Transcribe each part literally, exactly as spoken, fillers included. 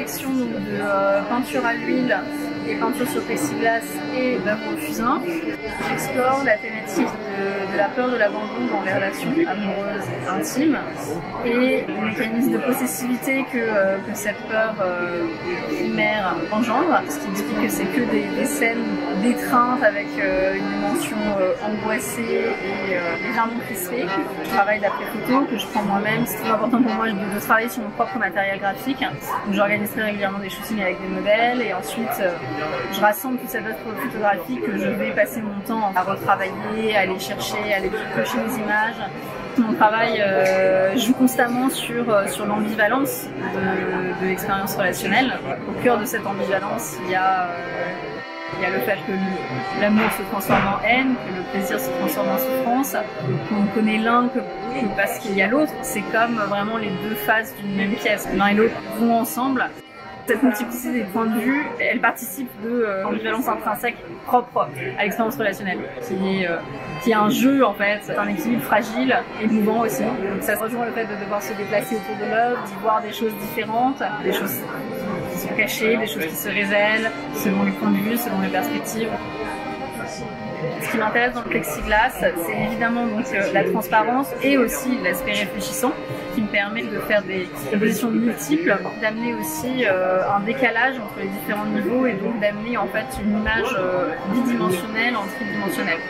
collection de euh, peinture à l'huile et peinture sur plexiglas et d'œuvres au fusain. J'explore la thématique de, de la peur de l'abandon dans les relations amoureuses et intimes et les mécanismes de possessivité que, euh, que cette peur euh, primaire engendre, ce qui explique que c'est que des, des scènes d'étreinte avec euh, une dimension euh, angoissée et euh, légèrement crispée. Je travaille d'après photo que je prends moi-même. C'est très important pour moi de, de travailler sur mon propre matériel graphique. Donc j'organise très régulièrement des shootings avec des modèles et ensuite euh, je rassemble toute cette œuvre photographique que je vais passer mon temps à retravailler, à aller chercher, à aller cocher mes images. Mon travail euh, joue constamment sur, euh, sur l'ambivalence de, de l'expérience relationnelle. Au cœur de cette ambivalence, il y a, euh, il y a le fait que l'amour se transforme en haine, que le plaisir se transforme en souffrance, qu'on ne connaît l'un que, que parce qu'il y a l'autre. C'est comme vraiment les deux faces d'une même pièce. L'un et l'autre vont ensemble. Cette multiplicité des points de vue, elle participe de euh, l'ambivalence intrinsèque propre à l'expérience relationnelle, qui est, euh, qui est un jeu en fait, c'est un équilibre fragile et mouvant aussi. Donc ça se rejoint le fait de devoir se déplacer autour de l'œuvre, d'y voir des choses différentes, des choses qui sont cachées, des choses qui se révèlent, selon les points de vue, selon les perspectives. Ce qui m'intéresse dans le plexiglas, c'est évidemment donc euh, la transparence et aussi l'aspect réfléchissant qui me permet de faire des compositions multiples, d'amener aussi euh, un décalage entre les différents niveaux et donc d'amener en fait une image euh, bidimensionnelle en tridimensionnelle.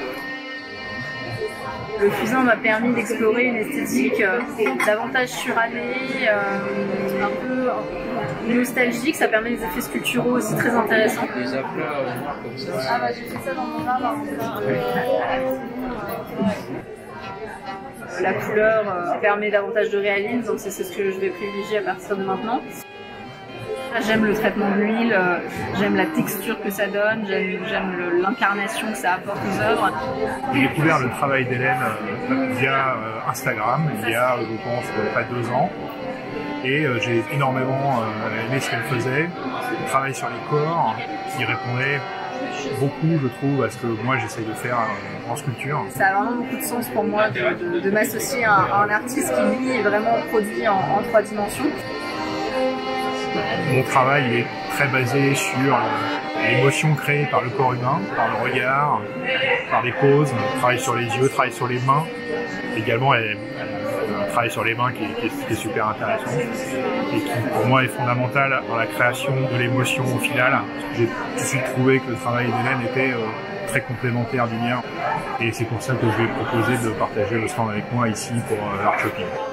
Le fusain m'a permis d'explorer une esthétique euh, davantage surannée, euh, un peu euh, nostalgique. Ça permet des effets sculpturaux aussi très intéressants. Des aplats noirs comme ça. Ah bah j'ai fait ça dans mon jardin. La couleur euh, permet davantage de réalisme, donc c'est ce que je vais privilégier à partir de maintenant. J'aime le traitement de l'huile, euh, j'aime la texture que ça donne, j'aime l'incarnation que ça apporte aux œuvres. J'ai découvert le travail d'Hélène euh, via euh, Instagram, il y a, je pense, pas deux ans. Et euh, j'ai énormément euh, aimé ce qu'elle faisait. Elle travaille sur les corps, qui répondait beaucoup, je trouve, à ce que moi j'essaye de faire euh, en sculpture. Ça a vraiment beaucoup de sens pour moi de, de, de m'associer à, à un artiste qui, lui, est vraiment produit en, en trois dimensions. Mon travail il est très basé sur euh, l'émotion créée par le corps humain, par le regard, par les poses, travail sur les yeux, travail sur les mains. Également, elle, elle, un travail sur les mains qui est, qui, est, qui est super intéressant et qui, pour moi, est fondamental dans la création de l'émotion au final. J'ai tout de suite trouvé que le travail d'Hélène était euh, très complémentaire du mien et c'est pour ça que je vais proposer de partager le stand avec moi ici pour euh, l'Art Shopping.